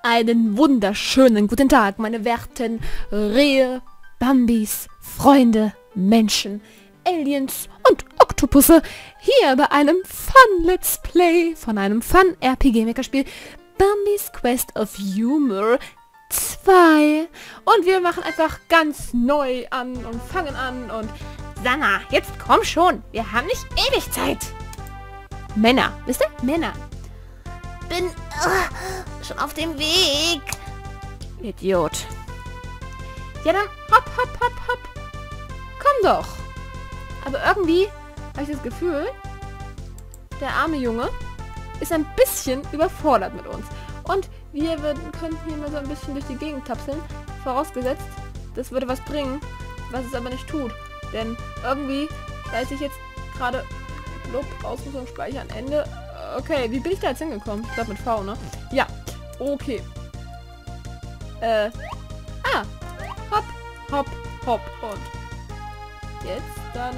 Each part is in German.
Einen wunderschönen guten Tag, meine werten Rehe, Bambis, Freunde, Menschen, Aliens und Oktopusse hier bei einem Fun-Let's Play von einem Fun-RPG-Maker-Spiel Bambis Quest of Humor 2. Und wir machen einfach ganz neu an und fangen an und Sanna, jetzt komm schon, wir haben nicht ewig Zeit. Männer, wisst ihr? Männer. Bin schon auf dem Weg. Idiot. Ja dann, hopp, hopp, hopp, hopp. Komm doch. Aber irgendwie habe ich das Gefühl, der arme Junge ist ein bisschen überfordert mit uns. Und wir können hier mal so ein bisschen durch die Gegend tapseln. Vorausgesetzt, das würde was bringen, was es aber nicht tut. Denn irgendwie weiß ich jetzt gerade, Lob, Ausrüstung, Speichern, Ende. Okay, wie bin ich da jetzt hingekommen? Ich glaube mit V, ne? Ja, okay. Hopp, hopp, hopp. Und jetzt dann,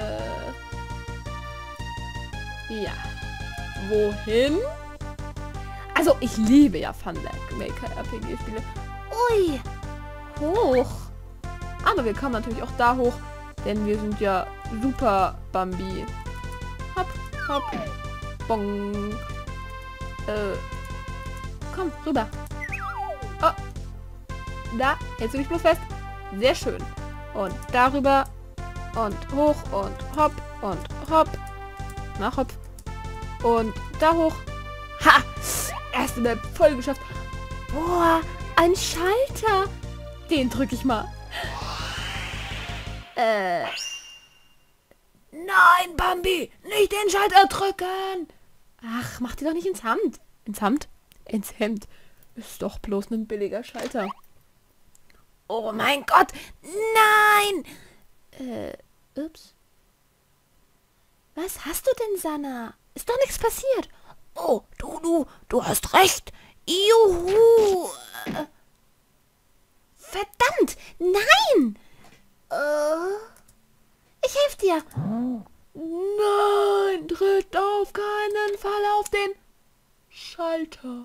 ja. Wohin? Also, ich liebe ja Fun-Maker-RPG-Spiele. Ui, hoch. Aber wir kommen natürlich auch da hoch, denn wir sind ja super Bambi. Hopp, hopp. Bong. Komm, rüber. Oh. Da, hältst du dich bloß fest. Sehr schön. Und darüber. Und hoch und hopp und hopp. Na, hopp. Und da hoch. Ha! Erste Map voll geschafft. Boah, ein Schalter. Den drücke ich mal. Nein, Bambi, nicht den Schalter drücken. Ach, mach dir doch nicht ins Hemd. Ins Hemd? Ins Hemd. Ist doch bloß ein billiger Schalter. Oh mein Gott, nein. Ups. Was hast du denn, Sanna? Ist doch nichts passiert. Oh, du hast recht. Juhu. Verdammt, nein. Ich helfe dir. Nein, tritt auf keinen Fall auf den Schalter.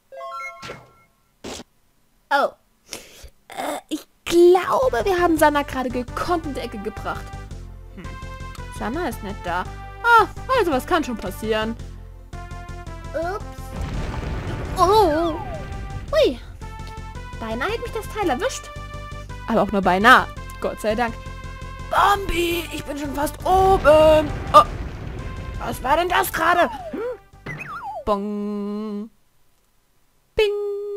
Oh. Ich glaube, wir haben Sanna gerade gekonnt in die Ecke gebracht. Sanna ist nicht da. Ah, also was kann schon passieren. Ups. Oh. Ui. Beinahe hätte mich das Teil erwischt. Aber auch nur beinahe. Gott sei Dank. Bambi, ich bin schon fast oben. Oh. Was war denn das gerade? Bong. Bing.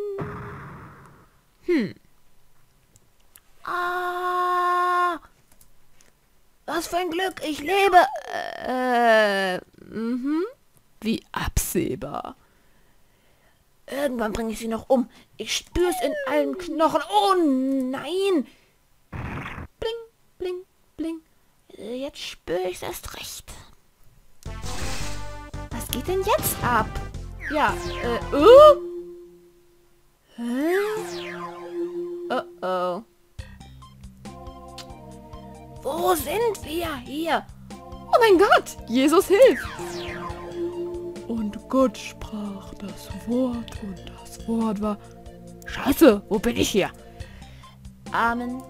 Was für ein Glück, ich lebe. Wie absehbar. Irgendwann bringe ich sie noch um. Ich spür's in allen Knochen. Oh nein. Bling, bling, bling. Jetzt spüre ich es erst recht. Was geht denn jetzt ab? Ja, Hä? Oh. Wo sind wir hier? Oh mein Gott, Jesus hilft. Und Gott sprach das Wort und das Wort war... Scheiße, wo bin ich hier? Amen.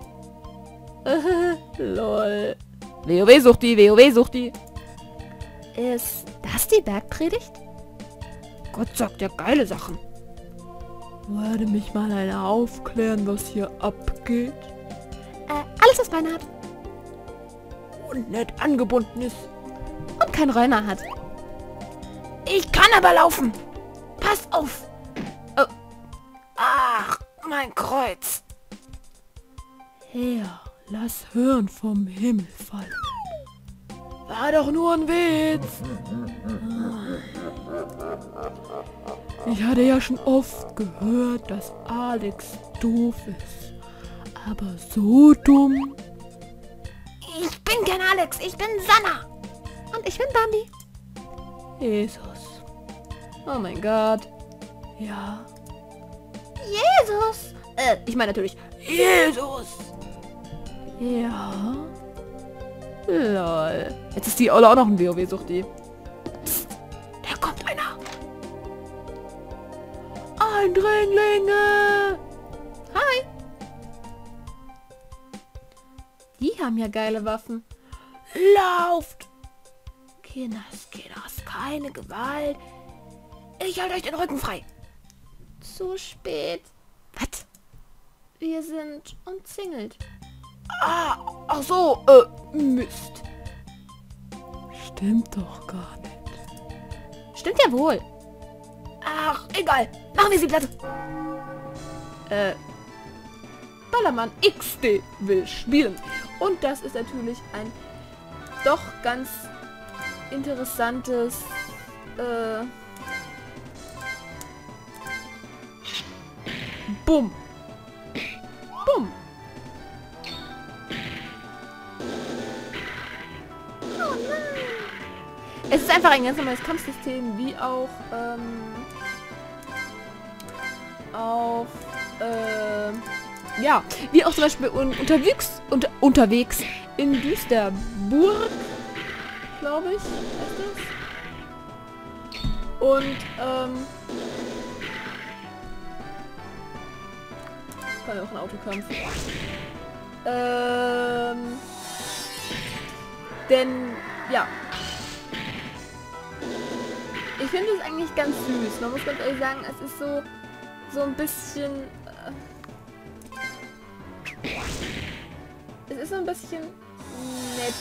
Lol. WoW sucht die, WoW sucht die. Ist das die Bergpredigt? Gott sagt ja geile Sachen. Werde mich mal einer aufklären, was hier abgeht? Alles, was Beine hat. Und nicht angebunden ist. Und kein Rheuma hat. Ich kann aber laufen. Pass auf. Oh. Ach, mein Kreuz. Herr, lass hören vom Himmel fallen. War doch nur ein Witz. Ich hatte ja schon oft gehört, dass Alex doof ist. Aber so dumm. Ich bin kein Alex, ich bin Sanna. Und ich bin Bambi. Jesus. Oh mein Gott. Ja. Jesus. Ich meine natürlich Jesus. Ja. Lol. Jetzt ist die Olle auch noch ein WoW-Suchti. Da kommt einer. Eindringlinge! Hi! Die haben ja geile Waffen. Lauft! Kinders, keine Gewalt. Ich halte euch den Rücken frei. Zu spät. Was? Wir sind umzingelt. Ach so, Mist. Stimmt doch gar nicht. Stimmt ja wohl. Ach, egal. Machen wir sie platt. Ballermann XD will spielen. Und das ist natürlich ein doch ganz interessantes Bumm. Bumm. Oh nein. Es ist einfach ein ganz normales Kampfsystem, wie auch ja, wie auch zum Beispiel unterwegs in Düsterburg, glaube ich, heißt das. Und kann ja auch ein Autokampf. Denn ja, ich finde es eigentlich ganz süß. Man muss ganz ehrlich sagen, es ist so ein bisschen es ist so ein bisschen nett.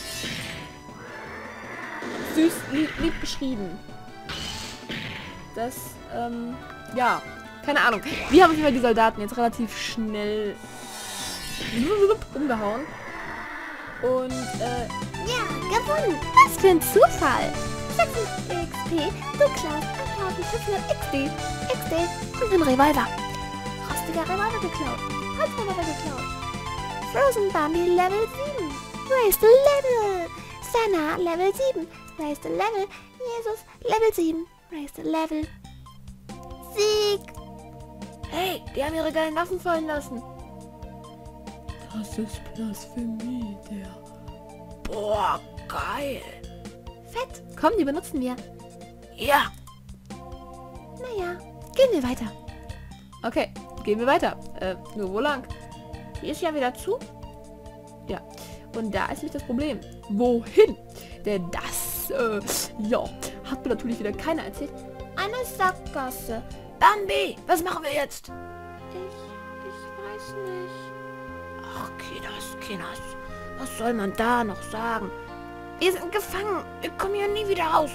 Süß, lieb beschrieben. Das, ja, keine Ahnung. Wir haben auf jeden Fall die Soldaten jetzt relativ schnell umgehauen. Und, ja, gewonnen. Was für ein Zufall. 6 XP, du klaust 1500 XD. XD und einen Revolver. Rostiger Revolver geklaut. Holzrevolver geklaut. Frozen Bambi Level 7. Raise the Level. Sana Level 7. Raise the Level. Jesus Level 7. Raise the Level. Sieg. hey, die haben ihre geilen Waffen fallen lassen. Das ist Blasphemie, der... Boah, geil. Fett. Komm, die benutzen wir. Ja. Naja, gehen wir weiter. Okay, gehen wir weiter. Nur wo lang? Hier ist ja wieder zu. Ja. Und da ist nicht das Problem. Wohin? Denn das, ja, hat mir natürlich wieder keiner erzählt. Eine Sackgasse. Bambi, was machen wir jetzt? Ich weiß nicht. Ach, Kinders. Was soll man da noch sagen? Wir sind gefangen. Wir kommen hier nie wieder raus.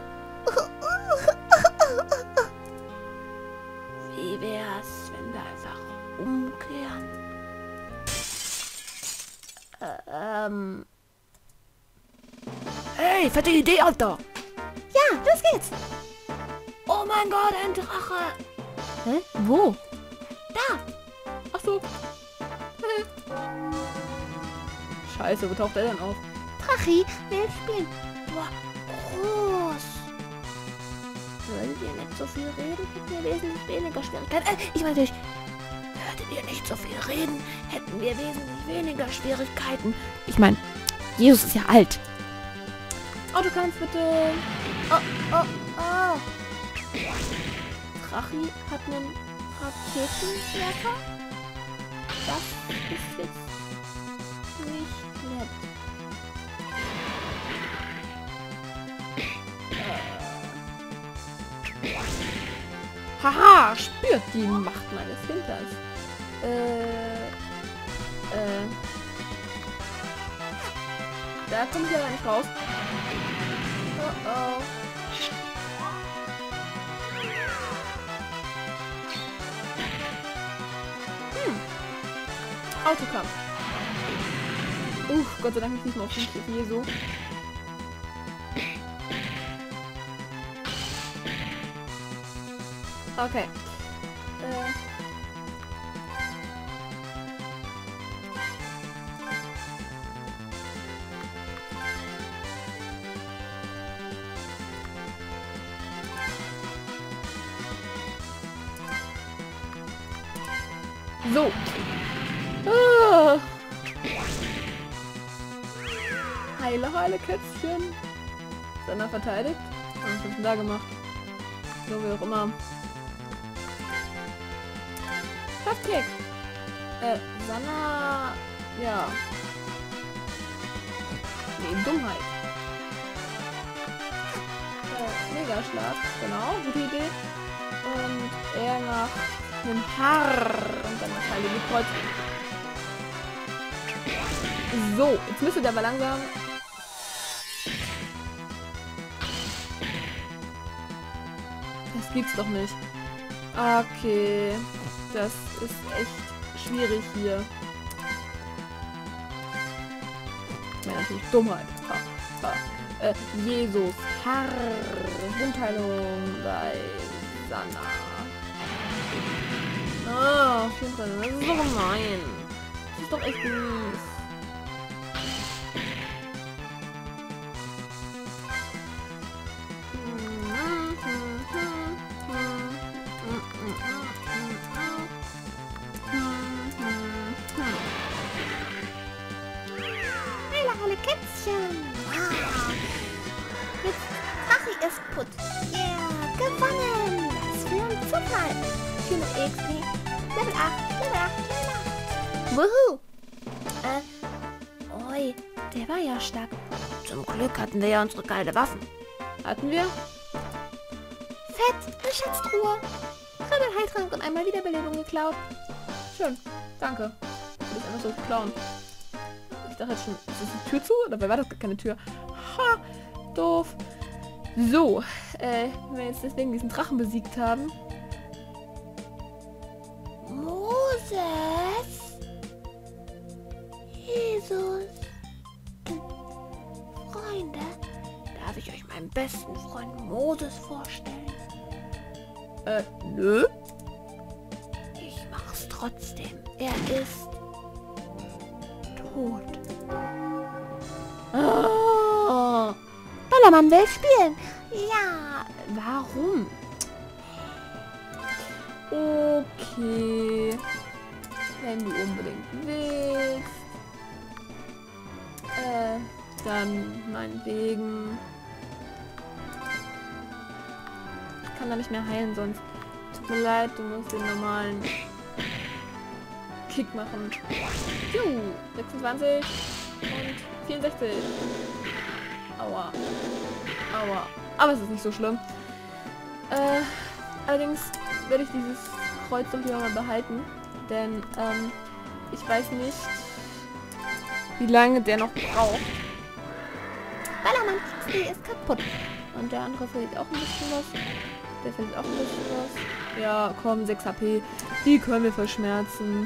Wie wär's, wenn wir einfach umkehren? Hey, fette Idee, Alter. Ja, los geht's. Oh mein Gott, ein Drache. Hä? Wo? Da. Ach so. Scheiße, wo taucht er denn auf? Drachi will spielen. Boah, groß. Würdet ihr nicht so viel reden, hätten wir wesentlich weniger Schwierigkeiten. Ich meine natürlich, würdet ihr nicht so viel reden, hätten wir wesentlich weniger Schwierigkeiten. Ich meine, Jesus ist ja alt. Autokampf bitte. Oh. Drachi hat einen Raketenwerfer. Das ist jetzt nicht nett. Haha, spürt die Macht meines Hinters. Da kommt ja nicht raus. Oh. Autokampf. Gott sei Dank nicht mehr auf den Schiff hier so. Okay. So. Heile Kätzchen. Ist einer verteidigt? Was hat denn da gemacht? So wie auch immer. Kopfkick. Sanna... Ja. Nee, Dummheit. Megaschlag. Genau, gute Idee. Und er macht einen Haar. Und dann das heilige Kreuz. So, jetzt müsste der aber langsam... Das gibt's doch nicht. Okay. Das ist echt schwierig hier. Ja, natürlich Dummheit. Jesus. Haar. Wundheilung bei Sanna. Ah, auf jeden Fall. Das ist doch gemein. Das ist doch echt mies. Alle Kätzchen. Jetzt mache ich es putt. Yeah, gewonnen. Was für ein Zufall. 400 XP. Level 8, Level 8, Level 8. Wuhu. Oi, der war ja stark. Zum Glück hatten wir ja unsere geile Waffen. Hatten wir? Fett, eine Schatztruhe. Kribbel, Heiltrank und einmal Wiederbelebung geklaut. Schön. Danke. Du bist einfach so klauen. Ich dachte jetzt schon, ist das die Tür zu? Dabei war das gar keine Tür. Ha! Doof. So, wenn wir jetzt deswegen diesen Drachen besiegt haben. Moses. Jesus. Freunde, darf ich euch meinen besten Freund Moses vorstellen? Nö. Ich mach's trotzdem. Er ist tot. Oh. Ballermann will spielen. Ja. Warum? Okay. Wenn du unbedingt willst. Dann meinetwegen. Ich kann da nicht mehr heilen, sonst. Tut mir leid, du musst den normalen Kick machen. 26 und 64. Aua. Aua. Aber es ist nicht so schlimm. Allerdings werde ich dieses Kreuz doch lieber mal behalten. Denn, ich weiß nicht, wie lange der noch braucht. Ballermann XP ist kaputt. Und der andere verliert auch ein bisschen was. Der verliert auch ein bisschen was. Ja, komm, 6 HP. Die können wir verschmerzen.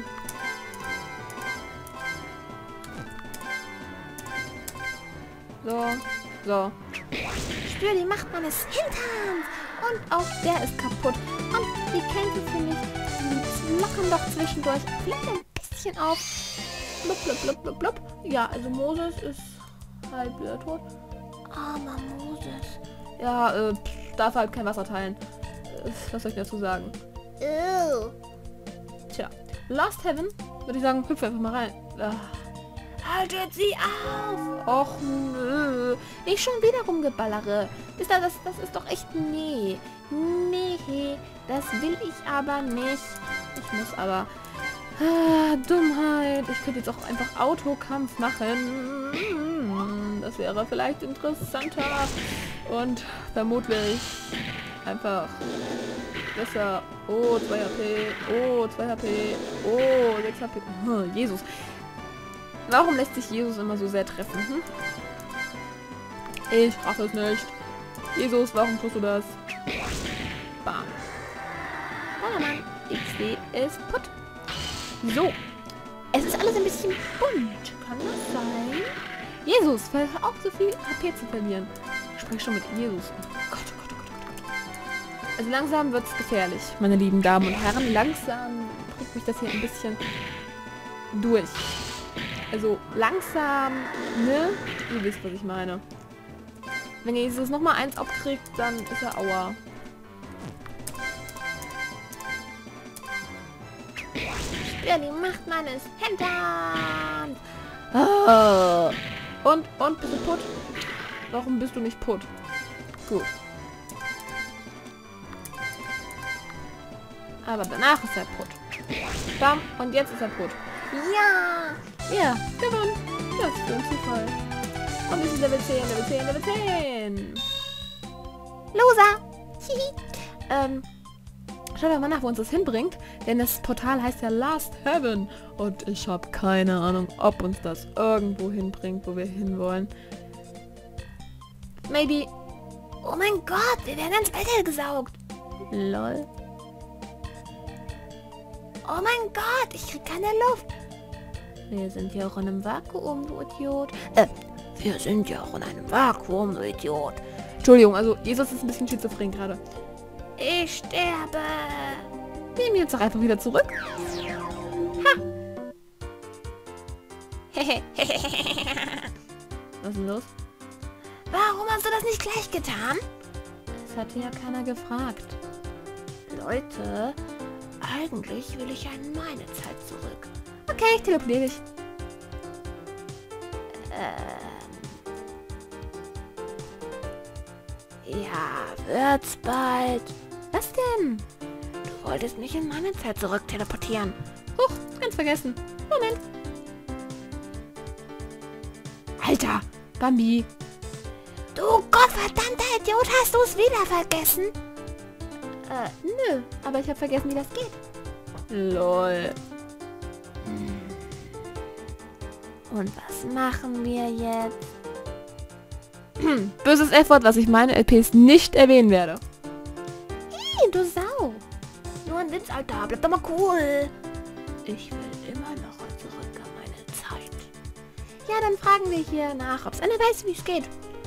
So, so. Spür die Macht meines Hinterns. Und auch der ist kaputt. Und die Kämpfe, finde ich, die lockern doch zwischendurch vielleicht ein bisschen auf. Blub, blub, blub, blub, blub. Ja, also Moses ist halb wieder tot. Armer Moses. Ja, darf halt kein Wasser teilen. Was soll ich dazu sagen? Ew. Tja, Lost Heaven, würde ich sagen, hüpf einfach mal rein. Haltet sie auf! Och nö. Nicht schon wieder rumgeballere. Wisst ihr, das ist doch echt... Nee. Nee, das will ich aber nicht. Ich muss aber... Dummheit. Ich könnte jetzt auch einfach Autokampf machen. Das wäre vielleicht interessanter. Und vermutlich einfach besser. Oh, 2 HP. Oh, 2 HP. Oh, 6 HP. Jesus. Warum lässt sich Jesus immer so sehr treffen? Hm? Ich raff es nicht. Jesus, warum tust du das? Bam. Ballermann XD ist putt. So. Es ist alles ein bisschen bunt. Kann das sein? Jesus, hör auf, so viel HP zu verlieren. Ich spreche schon mit Jesus. Gott, oh Gott, oh Gott, oh Gott. Also langsam wird es gefährlich, meine lieben Damen und Herren. Langsam bringt mich das hier ein bisschen durch. Also langsam, ne? Ihr wisst, was ich meine. Wenn Jesus nochmal 1 abkriegt, dann ist er Aua. Spür die Macht meines Hinterns. Ah. Und, bist du putt? Warum bist du nicht putt? Gut. Aber danach ist er tot. Bam, und jetzt ist er tot. Ja! Ja, gewonnen. Das ist ein Zufall. Und wir sind Level 10, Level 10, Level 10. Loser! Schauen wir mal nach, wo uns das hinbringt. Denn das Portal heißt ja Last Heaven. Und ich habe keine Ahnung, ob uns das irgendwo hinbringt, wo wir hinwollen. Maybe. Oh mein Gott, wir werden ins Weltall gesaugt. Lol. Oh mein Gott, ich krieg keine Luft. Wir sind ja auch in einem Vakuum, du Idiot. Wir sind ja auch in einem Vakuum, du Idiot. Entschuldigung, also Jesus ist ein bisschen schizophren gerade. Ich sterbe. Nehmen wir jetzt doch einfach wieder zurück. Was ist denn los? Warum hast du das nicht gleich getan? Das hatte ja keiner gefragt. Leute, eigentlich will ich an meine Zeit zurück. Okay, ich teleportiere dich. Ja, wird's bald. Was denn? Du wolltest mich in meine Zeit zurück teleportieren. Huch, ganz vergessen. Moment. Alter, Bambi. Du gottverdammter Idiot, hast du es wieder vergessen? Nö, aber ich habe vergessen, wie das geht. Lol. Und was machen wir jetzt? Böses F-Wort, was ich meine LPs nicht erwähnen werde. Hey, du Sau. Nur ein Witz, Alter. Bleib doch mal cool. Ich will immer noch zurück an meine Zeit. Ja, dann fragen wir hier nach, ob es einer weiß, wie es geht.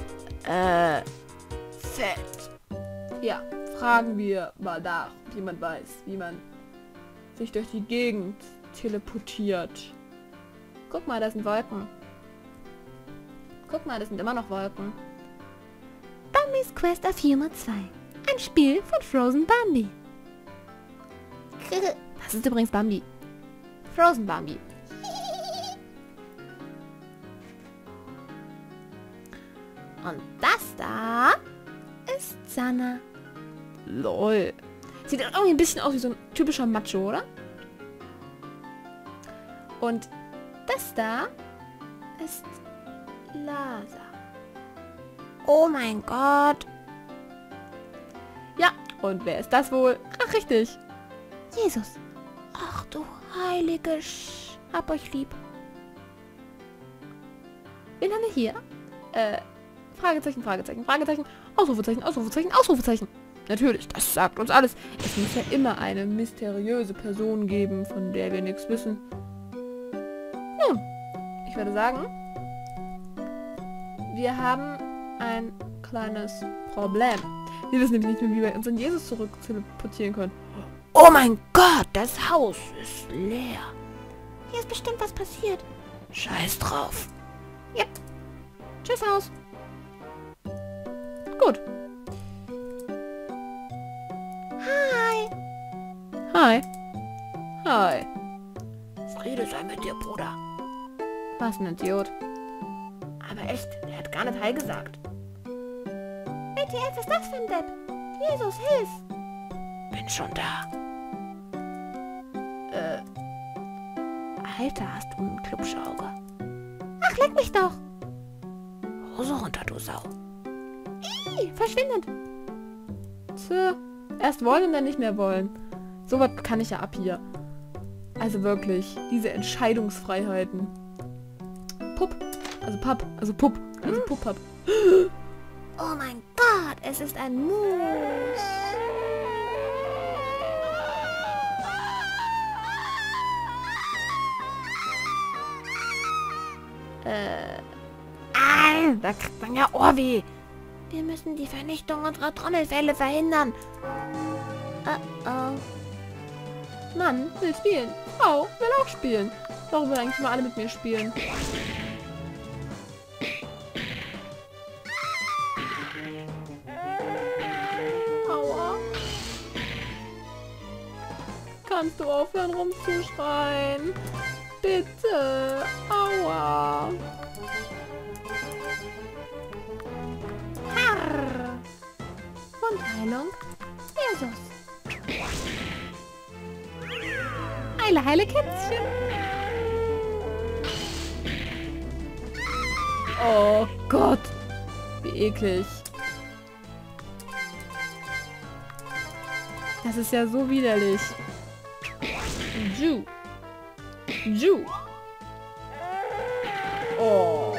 Fett. Ja, fragen wir mal nach, ob jemand weiß, wie man sich durch die Gegend teleportiert. Guck mal, das sind Wolken. Guck mal, das sind immer noch Wolken. Bambis Quest of Humor 2. Ein Spiel von Frozen Bambi. Das ist übrigens Bambi. Frozen Bambi. Und das da ist Sanna. Lol. Sieht irgendwie ein bisschen aus wie so ein typischer Macho, oder? Und das da ist Lasa. Oh mein Gott. Ja, und wer ist das wohl? Ach, richtig. Jesus. Ach du heilige hab euch lieb. Wen haben wir hier? Fragezeichen, Fragezeichen, Fragezeichen, Ausrufezeichen, Ausrufezeichen, Ausrufezeichen. Natürlich, das sagt uns alles. Es muss ja immer eine mysteriöse Person geben, von der wir nichts wissen. Nun, ich würde sagen, wir haben ein kleines Problem. Wir wissen nämlich nicht mehr, wie wir uns in Jesus zurück teleportieren können. Oh mein Gott, das Haus ist leer. Hier ist bestimmt was passiert. Scheiß drauf. Ja. Tschüss, Haus. Gut. Hi. Hi. Hi. Friede sei mit dir, Bruder. Was ein Idiot. Aber echt, der hat gar nicht Hi gesagt. WTF, was ist das für ein Depp? Jesus, hilf! Bin schon da. Alter, hast du ein Klubschauge? Ach, leck mich doch! Hose runter, du Sau. Verschwindet. Tja, erst wollen und dann nicht mehr wollen. So was kann ich ja ab hier. Also wirklich, diese Entscheidungsfreiheiten. Pup, also Papp, also Pup, also Pup-Papp. Oh mein Gott, es ist ein Moos. Da kriegt man ja Ohrweh. Wir müssen die Vernichtung unserer Trommelfälle verhindern. Oh. Mann, will spielen. Frau will auch spielen. Warum wollen eigentlich mal alle mit mir spielen? Aua. Kannst du aufhören rumzuschreien? Bitte. Aua. Wundheilung. Jesus. Heile, heile Kätzchen. Oh Gott. Wie eklig. Das ist ja so widerlich. Ju. Ju. Oh.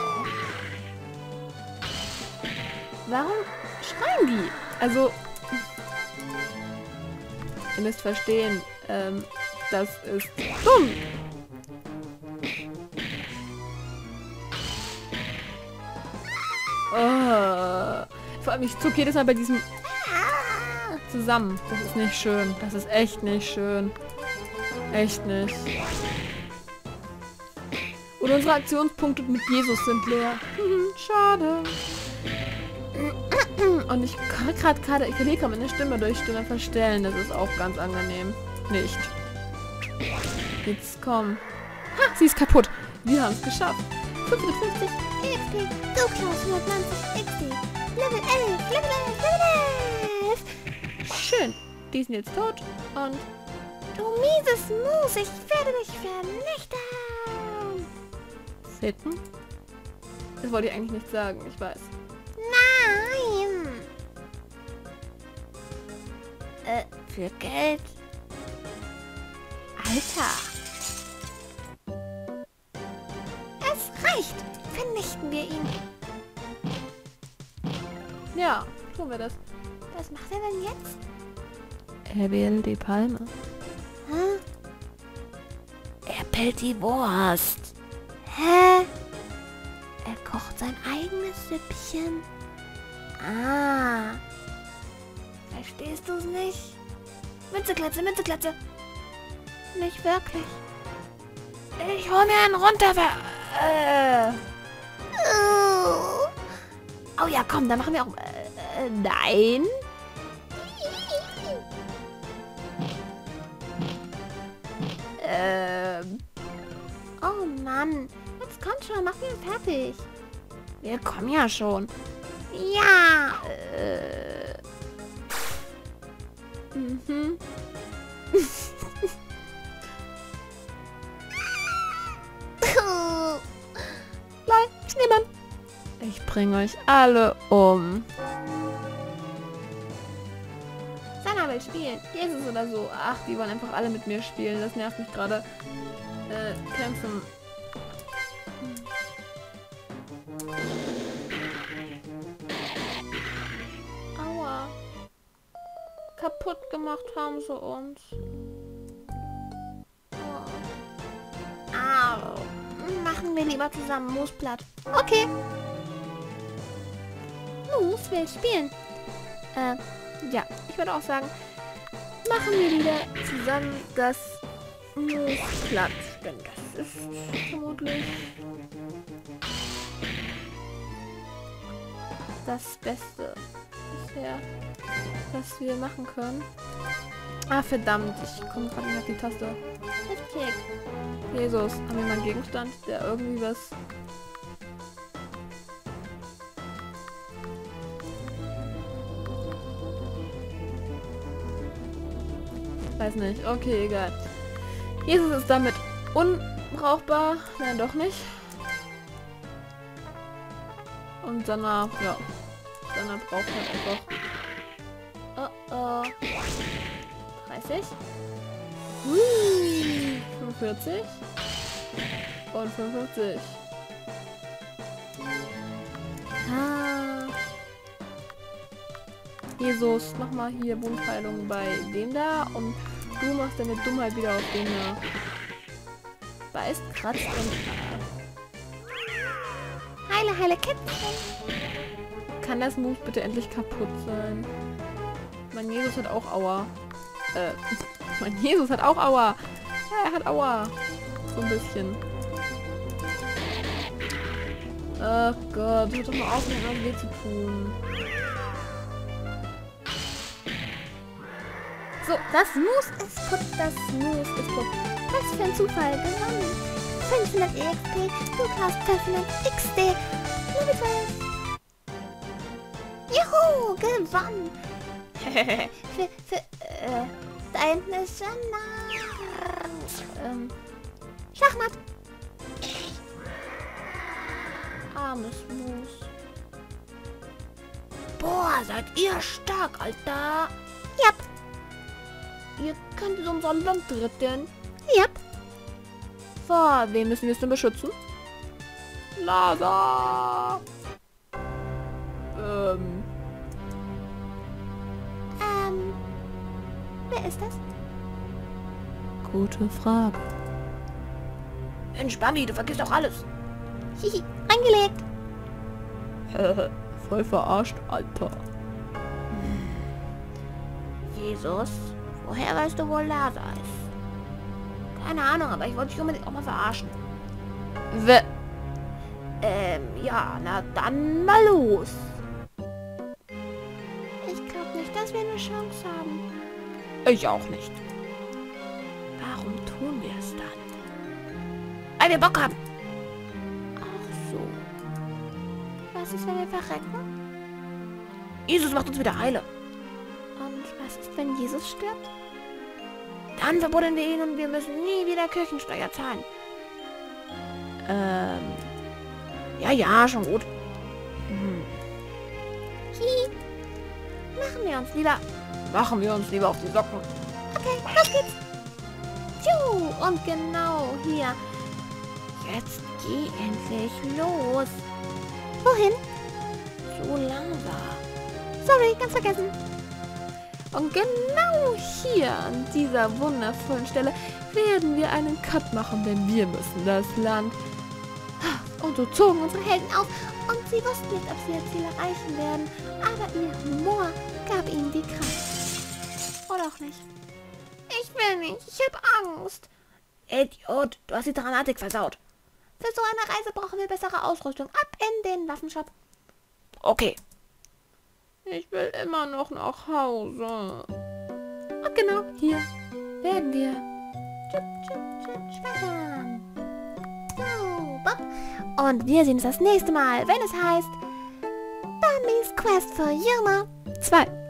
Warum schreien die? Also, ihr müsst verstehen, das ist dumm. Oh. Vor allem, ich zucke jedes Mal bei diesem zusammen. Das ist nicht schön. Das ist echt nicht schön. Echt nicht. Und unsere Aktionspunkte mit Jesus sind leer. Schade. Und ich kann gerade, ich verliere gerade meine Stimme durch Stimme verstellen. Das ist auch ganz angenehm. Nicht. Jetzt komm. Ha, sie ist kaputt. Wir haben es geschafft. 55 EXP, du Klaus 190 XP, Level 11, Level 11, Level 11. Schön. Die sind jetzt tot und... Du mieses Mus, ich werde dich vernichten. Sitten? Das wollte ich eigentlich nicht sagen, ich weiß. Nein. Für Geld. Alter. Es reicht. Vernichten wir ihn. Ja, tun wir das. Was macht er denn jetzt? Er will die Palme. Hä? Er pellt die Wurst. Hä? Er kocht sein eigenes Süppchen. Ah. Verstehst du es nicht? Münzeklatze, Münzeklatze. Nicht wirklich. Ich hol mir einen runter. Oh ja, komm, dann machen wir auch... nein. Oh Mann. Jetzt kommt schon, mach ihn fertig. Wir kommen ja schon. Ja. Mhm. Lol, Schneemann. Ich bringe euch alle um. Sana will spielen. Jesus oder so. Ach, die wollen einfach alle mit mir spielen. Das nervt mich gerade. Kämpfen. Aua. Kaputt gemacht haben sie uns. Oh. Au. Machen wir lieber zusammen Moosblatt. Okay. Moos will spielen. Ja, ich würde auch sagen, machen wir wieder zusammen das Moosblatt. Denn das ist vermutlich das Beste bisher, was wir machen können. Ah, verdammt, ich komme gerade nicht auf die Taste. Heftig. Jesus, haben wir mal einen Gegenstand, der irgendwie was... Weiß nicht. Okay, egal. Jesus ist damit unbrauchbar. Nein, doch nicht. Und Sanna, ja. Sanna braucht halt einfach... Oh. 30. 45. Und 55. Ah. Jesus, mach mal hier Wundheilung bei dem da und du machst deine Dummheit wieder auf den da. Beißt, kratzt und... Heile, heile Kätzchen. Kann das Moos bitte endlich kaputt sein? Mein Jesus hat auch Aua. Mein Jesus hat auch Aua. Ja, er hat Aua. So ein bisschen. Oh Gott, hört doch mal auf, mir was weh zu tun. So, das Moos ist putt, das Moos ist putt. Was für ein Zufall, gewonnen. 500 EXP, du hast 500 XD. Level 12. Juhu, gewonnen. Da hinten ist Sanna. Schachmatt. Armes Mus. Boah, seid ihr stark, Alter. Yep. Ihr könntet unser Land retten. Yep. Vor wem müssen wir es denn beschützen? Lava. Wer ist das? Gute Frage. Mensch, Bambi, du vergisst auch alles. Hihi, reingelegt. Voll verarscht, Alter. Jesus, woher weißt du, wo Lava ist? Keine Ahnung, aber ich wollte dich unbedingt auch mal verarschen. Ja, na dann mal los. Ich glaube nicht, dass wir eine Chance haben. Ich auch nicht. Warum tun wir es dann? Weil wir Bock haben. Ach so. Was ist, wenn wir verrecken? Jesus macht uns wieder heile. Und was ist, wenn Jesus stirbt? Dann verbuddeln wir ihn und wir müssen nie wieder Kirchensteuer zahlen. Ja, schon gut. Hihi. Machen wir uns lieber. Machen wir uns lieber auf die Socken. Okay, los geht's. Tschu, und genau hier. Jetzt geh endlich los. Wohin? So Lava. Sorry, ganz vergessen. Und genau hier, an dieser wundervollen Stelle, werden wir einen Cut machen, denn wir müssen das Land. Und so zogen unsere Helden auf. Und sie wussten nicht, ob sie ihr Ziel erreichen werden. Aber ihr Humor gab ihnen die Kraft. Oder auch nicht. Ich will nicht. Ich habe Angst. Idiot, du hast die Dramatik versaut. Für so eine Reise brauchen wir bessere Ausrüstung. Ab in den Waffenshop. Okay. Ich will immer noch nach Hause. Und genau hier werden wir Speichern. So, Bob. Und wir sehen uns das nächste Mal, wenn es heißt Bambis Quest for Humor 2.